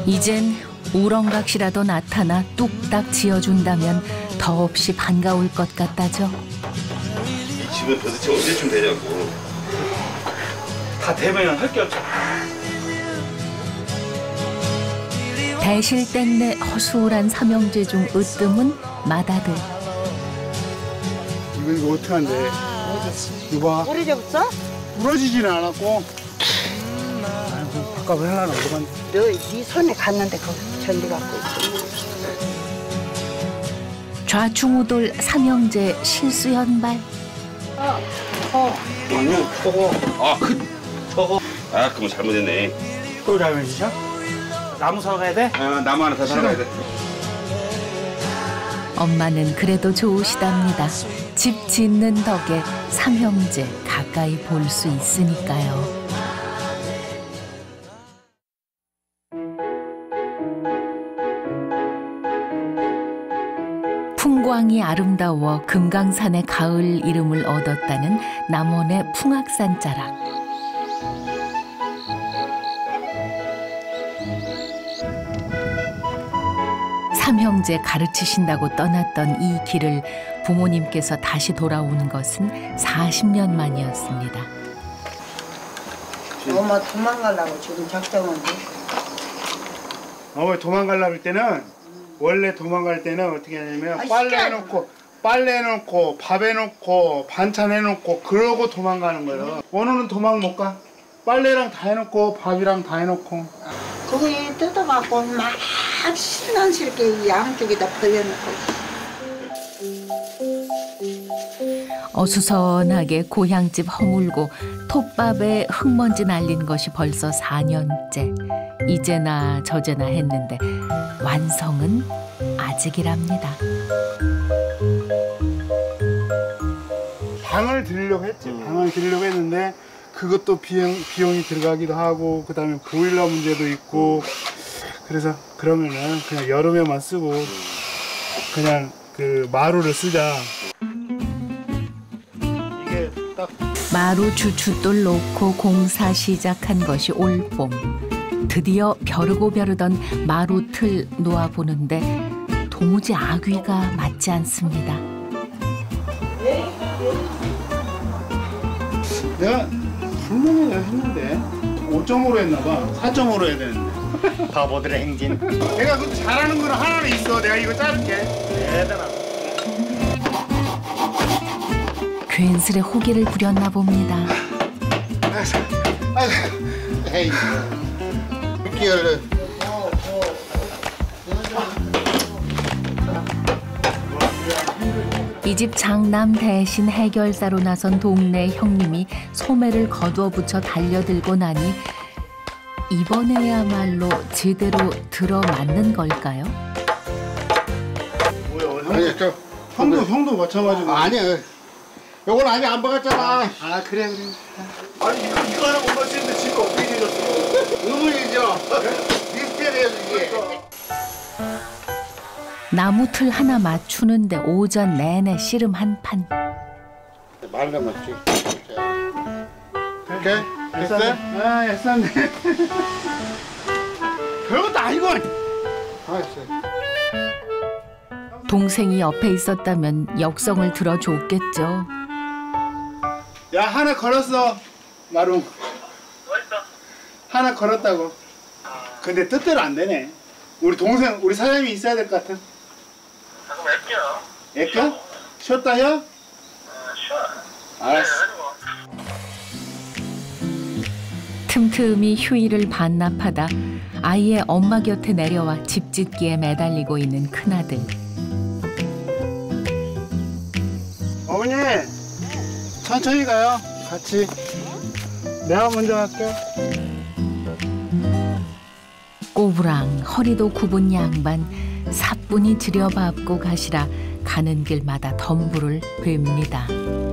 이젠 우렁각시라도 나타나 뚝딱 지어준다면 더없이 반가울 것 같다죠. 이 집은 도대체 언제쯤 되냐고. 다 되면 할 게 없죠. 대실 땡내 허술한 삼형제 중 으뜸은 마다들. 이거 어떡한데? 이거 봐. 오래전부터? 부러지지는 않았고. 아이고, 바깥을 하려나 그만. 네 손에 갔는데 거기 전리 갖고 있어. 좌충우돌 삼형제 실수현발. 아니요, 저거. 저거. 그럼 잘못했네. 또 잘못이죠? 나무 사러 가야 돼? 나무 하나 더 사러 가야 돼. 엄마는 그래도 좋으시답니다. 집 짓는 덕에 삼형제 가까이 볼 수 있으니까요. 풍광이 아름다워 금강산의 가을 이름을 얻었다는 남원의 풍악산 자락. 삼형제 가르치신다고 떠났던 이 길을 부모님께서 다시 돌아오는 것은 40년 만이었습니다. 엄마 도망가려고 지금 작정을 해. 어머니 도망가려고 할 때는 원래 도망갈 때는 어떻게 하냐면 빨래 해놓고 밥 해놓고 반찬 해놓고 그러고 도망가는 거예요. 오늘은 도망 못 가. 빨래랑 다 해놓고 밥이랑 다 해놓고. 그거 뜯어갖고 막 신난스럽게 양쪽에다 벌려놓고. 어수선하게 고향집 허물고 톱밥에 흙먼지 날린 것이 벌써 4년째. 이제나 저제나 했는데 완성은 아직이랍니다. 방을 드리려고 했지. 방을 드리려고 했는데 그것도 비용이 들어가기도 하고 그다음에 보일러 문제도 있고 그래서 그러면은 그냥 여름에만 쓰고 그냥 그 마루를 쓰자. 이게 딱 마루 주춧돌 놓고 공사 시작한 것이 올봄. 드디어 벼르고 벼르던 마루 틀 놓아보는데 도무지 아귀가 맞지 않습니다. 내가 분명히 내가 했는데 5점으로 했나 봐. 4점으로 해야 되는데. 바보들의 행진. 내가 그 잘하는 거는 하나는 있어. 내가 이거 자를게. 대단하다. 괜스레 호기를 부렸나 봅니다. 에이, 6개월. 이 집 장남 대신 해결사로 나선 동네 형님이 소매를 거두어 붙여 달려들고 나니 이번에야말로 제대로 들어맞는 걸까요? 아니, 형도 마찬가지고. 아니야. 요건 아직 안 박았잖아. 아, 그래. 아니, 이거 하나 못 맞추는데 지금 어떻게 되셨어? 의문이죠? 미스테리해서 이게. 나무 틀 하나 맞추는데 오전 내내 씨름 한 판. 말 남았지. 오케이? 됐어? 아, 애썼네. 별것도 아니고. 알았어. 동생이 옆에 있었다면 역성을 들어줬겠죠. 야, 하나 걸었어. 마루. 하나 걸었다고. 근데 뜻대로 안 되네. 우리 사장님이 있어야 될 것 같아. 잠깐만 애껴. 애껴? 쉬었다 혀? 쉬어. 알았어. 틈틈이 휴일을 반납하다 아이의 엄마 곁에 내려와 집짓기에 매달리고 있는 큰아들. 어머니, 천천히 가요. 같이. 내가 먼저 갈게. 꼬부랑 허리도 굽은 양반 사뿐히 들여밟고 가시라 가는 길마다 덤불을 뵙니다.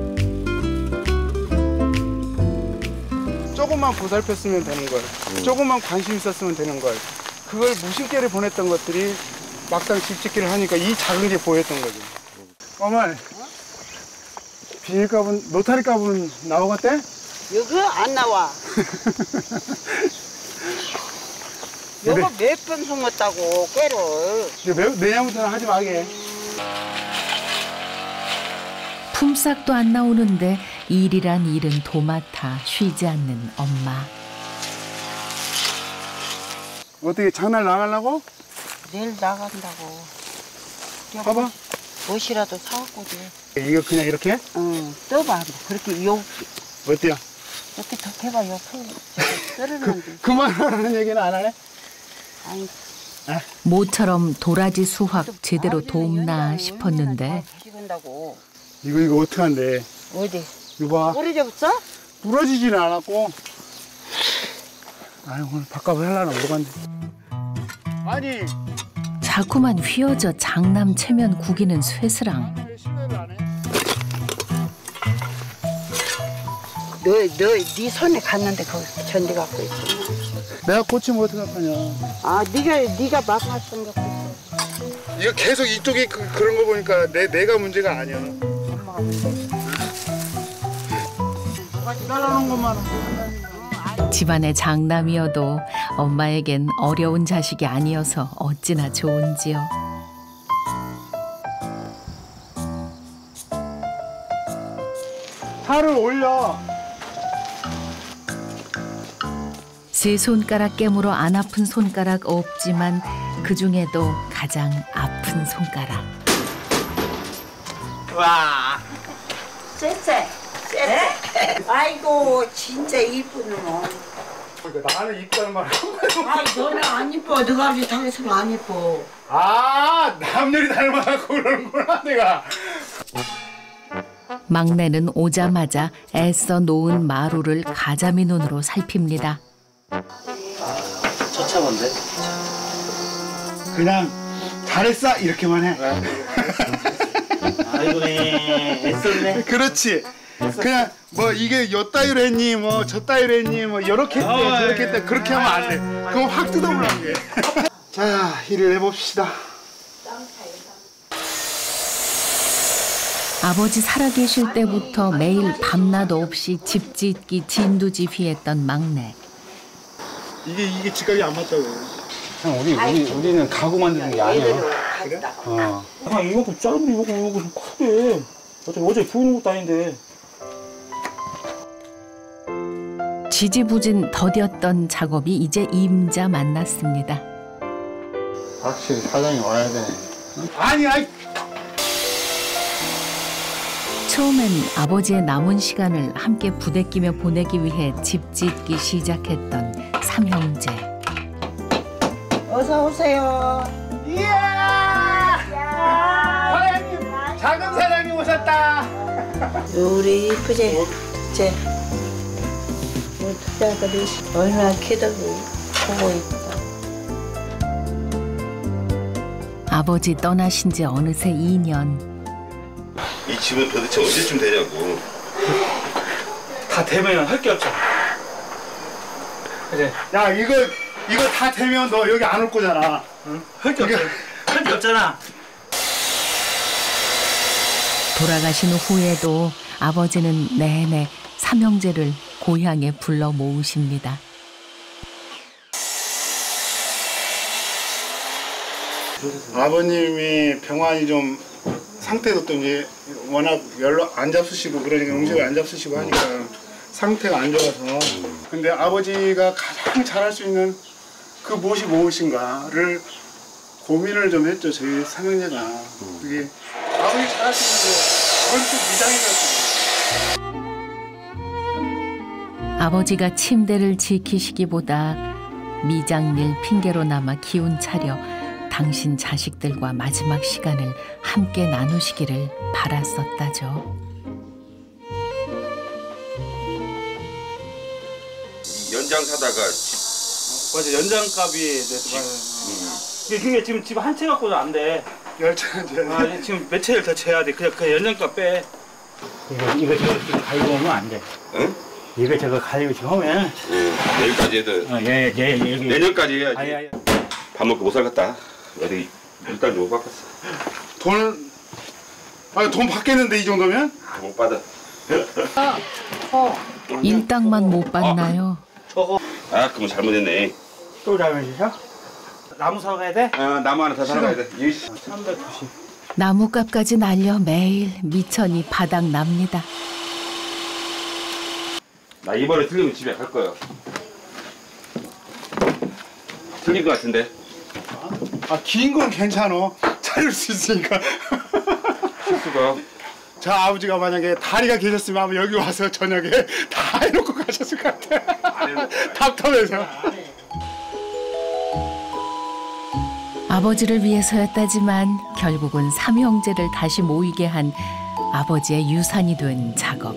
조금만 보살폈으면 되는 걸. 조금만 관심 있었으면 되는 걸. 그걸 무심결에 보냈던 것들이 막상 집짓기를 하니까 이 작은 게 보였던 거지. 어머니, 비닐값은, 노타리값은 나오겠대? 여기 안 나와. 요거 몇 번 숨었다고 깨를. 내년부터는 하지 마게. 품삯도 안 나오는데 일이란 일은 도맡아 쉬지 않는 엄마. 어떻게 장날 나가려고? 내일 나간다고. 봐봐. 옷이라도 사갖고 돼. 이거 그냥 이렇게? 응. 떠봐. 그렇게 요 어때요? 이렇게 더 해봐. 요 썰었는데. 그만하라는 얘기는 안 하네? 아니. 모처럼 도라지 수확 제대로 돕나 싶었는데 식은다고. 이거 어떻게 한대? 어디? 이거 봐. 뿌리 잡았어? 부러지지는 않았고. 아유, 오늘 밥값을 하려나 모르겠네. 아니. 자꾸만 휘어져 장남 체면 구기는 쇠스랑. 왜 신뢰를 안 해? 네 손에 갔는데 거기 전대 갖고 있어. 내가 고치면 어떡하냐. 아, 네가 막말 생각고 있어. 이거 계속 이쪽에 그런 거 보니까 내가 문제가 아니야. 엄마가 문제. 따라놓은 것만 한다니까. 집안의 장남이어도 엄마에겐 어려운 자식이 아니어서 어찌나 좋은지요. 살을 올려. 세 손가락 깨물어 안 아픈 손가락 없지만 그 중에도 가장 아픈 손가락. 와. 쎄. 아이고 진짜 이쁘네. 그러니까 나는 이쁘다는 말 한 번도. 아, 너는 안 이뻐. 너가 우리 당했으면 안 이뻐. 아, 남녀이 닮아갖고 그러는구나 내가. 막내는 오자마자 애써 놓은 마루를 가자미 눈으로 살핍니다. 처참한데? 그냥 잘했어 이렇게만 해. 아이고, 애썼네. 그렇지. 그냥 뭐 이게 요 따위로 했니 뭐 저 따위로 했니 뭐 요렇게 했대 저렇게 했대 그렇게 하면 안 돼. 그럼 확 뜯어보라는 게. 자, 일을 해봅시다. 아버지 살아계실 때부터 매일 밤낮 없이 집 짓기 진두지휘했던 막내. 이게 직각이 안 맞다고. 형, 우리는 가구 만드는 게 아니야. 그래? 아, 이만큼 짧은 이만큼 좀 크게. 어제 보이는 것도 아닌데. 지지부진 더뎠던 작업이 이제 임자 만났습니다. 확실히 사장이 와야 되네. 아니. 처음엔 아버지의 남은 시간을 함께 부대끼며 보내기 위해 집 짓기 시작했던 삼형제. 어서 오세요. 이야! 사장님, 작은 사장님 오셨다. 우리 이쁘지? 쟤. 우리 투자들이 얼마나 키다고 보고 있다. 아버지 떠나신 지 어느새 2년. 이 집은 도대체 언제쯤 되냐고. 다 되면 할 게 없잖아. 그래. 야, 이거 다 되면 너 여기 안 올 거잖아. 응? 할 게 없잖아. 할 게 없잖아. 돌아가신 후에도 아버지는 내내 삼형제를 고향에 불러 모으십니다. 아버님이 병환이 좀 상태도 또 이제 워낙 연락 안 잡수시고 그러니까 음식을 안 잡수시고 하니까 상태가 안 좋아서. 근데 아버지가 가장 잘할 수 있는 그 무엇이 무엇인가를 고민을 좀 했죠. 저희 삼형제가. 그게 아버지 잘할 수 있는 게 그건 또 미장이었어요. 아버지가 침대를 지키시기보다 미장일 핑계로 남아 기운 차려 당신 자식들과 마지막 시간을 함께 나누시기를 바랐었다죠. 연장 사다가 맞아, 연장값이 그게 지금 집 한 채 갖고도 안 돼. 열차는 아, 지금 몇 채를 더 재야 돼. 그냥 그 연장값 빼. 이거 저거 지금 가지고 오면 안 돼. 응? 이거 저거 가지고 지금 오면. 내일까지 해도 내년까지 해야지. 밥 먹고 못 살겠다. 어디 일단 좀 못 바꿨어. 돈 받겠는데 이 정도면? 못 받아. 일당만 못 받나요? 저거 아, 그럼 잘못했네. 또 잘못이셔? 나무 사러 가야 돼? 나무 하나 더 사러 가야 돼. 390. 나뭇값까지 날려 매일 미천이 바닥 납니다. 나 이번에 틀리면 집에 갈 거야. 틀린 것 같은데. 긴 건 괜찮아. 찾을 수 있으니까. 실수가. 저 아버지가 만약에 다리가 계셨으면 아마 여기 와서 저녁에 다 해놓고 가셨을 것 같아. 답답해서. 아버지를 위해서였다지만 결국은 삼형제를 다시 모이게 한 아버지의 유산이 된 작업.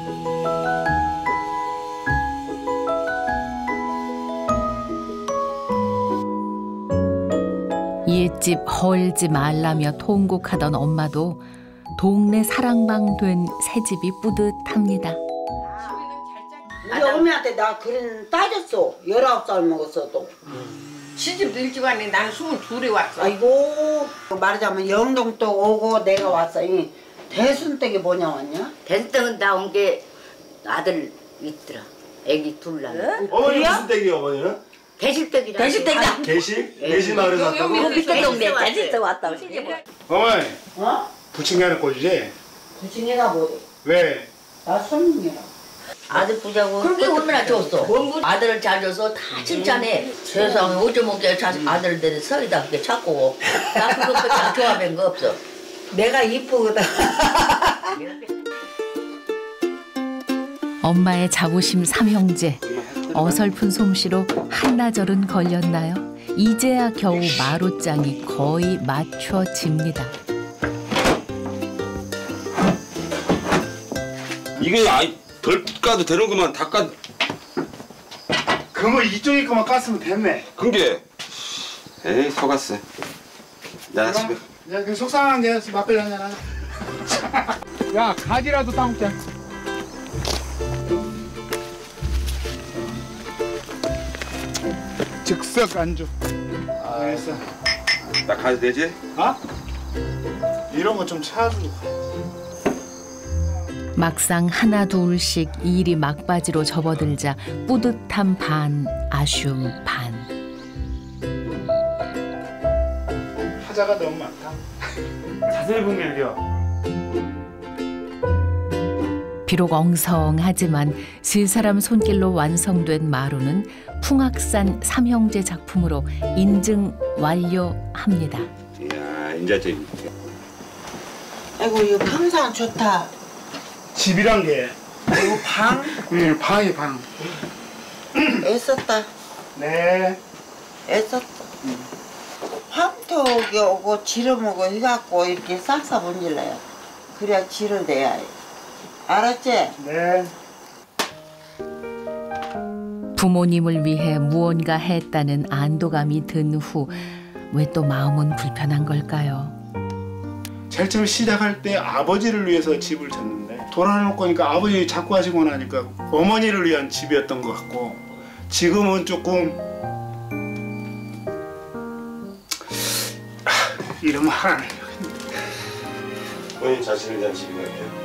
옛집 헐지 말라며 통곡하던 엄마도 동네 사랑방 된 새집이 뿌듯합니다. 우리 어머니한테 나 그런 따졌어. 19살 먹었어도. 시집도 일찍 왔네. 나는 22에 왔어. 아이고 말하자면 영동도 오고 내가 왔어. 이 대순댁이 뭐냐 왔냐? 대순댁은 나온 게 아들 있더라. 애기 둘 낳은. 어머니 무슨 댁이에요, 어머니는? 대실댁이라. 대실댁이다. 계시? 계시 마을에서 왔다고? 여기 밑에 동네 대실댁 왔다고 시집. 어머니, 어? 부침개는 꽂이지? 부친이가 뭐래? 왜? 나 손님이라. 아들 부자고. 그렇게 얼마나 줬어. 아들을 잘 줘서 다 칭찬해. 세상에 어쩌먹게 아들들이 서리다 그렇게 찾고. 나 그것보다 좋아하는 거 없어. 내가 이쁘거든. 엄마의 자부심 삼형제. 어설픈 솜씨로 한나절은 걸렸나요? 이제야 겨우 마루장이 거의 맞춰집니다. 이게 덜 까도 되는구만. 다 까. 그러면 이쪽에 거만 깠으면 됐네. 그게. 에이 속았어. 야 집에. 야, 그 속상한 게 막걸리 한잔 하자. 야, 가지라도 따먹자. 즉석 안주. 알겠어. 나 가도 되지? 어? 이런 거 좀 찾아주고. 막상 하나 둘씩 일이 막바지로 접어들자 뿌듯함 반, 아쉬움 반. 하자가 너무 많다. 자세히 보면 이려. 비록 엉성하지만 세 사람 손길로 완성된 마루는 풍악산 삼형제 작품으로 인증 완료합니다. 이야 이제 저 아이고 이거 평상 좋다. 집이란 게. 이거 방? 응, 방이 방. 애썼다. 네. 애썼다. 황토기 오고 지르먹어 해갖고 이렇게 싹싹 문질러요. 그래야 지를 내야 해. 알았지? 네. 부모님을 위해 무언가 했다는 안도감이 든 후 왜 또 마음은 불편한 걸까요? 제일 처음 시작할 때 아버지를 위해서 집을 졌는데 돌아놓고 보니까 아버지 자꾸 하시고 나니까 어머니를 위한 집이었던 것 같고 지금은 조금 이러면 하네. 본인 자신을 위한 집인 것 같아요.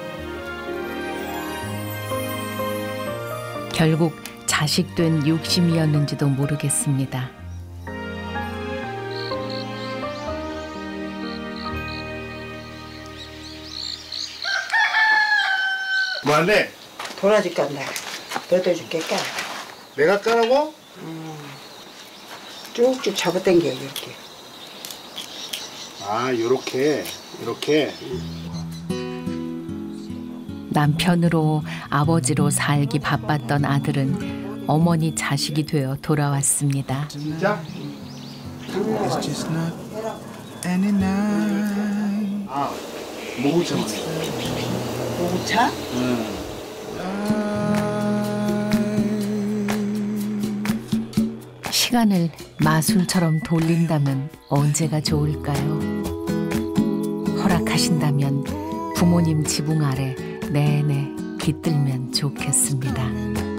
결국 자식된 욕심이었는지도 모르겠습니다. 뭐한대? 도라지 깐다. 너도 줄게 까. 내가 까라고? 쭉쭉 잡아당겨 이렇게. 아, 요렇게 이렇게. 남편으로 아버지로 살기 바빴던 아들은 어머니 자식이 되어 돌아왔습니다. 진짜? 아, 모구차. 모차? 시간을 마술처럼 돌린다면 언제가 좋을까요? 허락하신다면 부모님 지붕 아래 내내 깃들면 좋겠습니다.